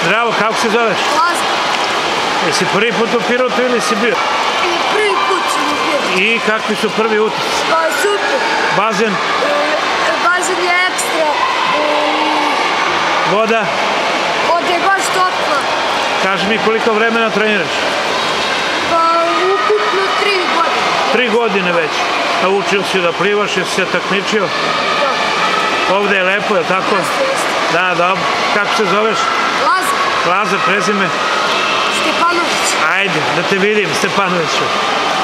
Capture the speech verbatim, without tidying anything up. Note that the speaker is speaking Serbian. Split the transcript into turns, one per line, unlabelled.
Zdravo, kako se zoveš?
Lazar.
Jesi prvi put u Pirotu ili si bio?
Prvi put sam u Pirotu.
I kakvi su prvi utisci?
Pa super.
Bazen?
Bazen je ekstra.
Voda?
Voda je baš topla.
Kaži mi koliko vremena treniraš?
Pa ukupno tri godine.
Tri godine već. Naučio si da plivaš, jesi se takmičio?
Da.
Ovde je lepo, je li tako?
Jeste, jeste.
Da, dobro. Kako se zoveš?
Lazar.
Lazar, prezime?
Stepanović.
Ajde, da te vidim, Stepanoviću.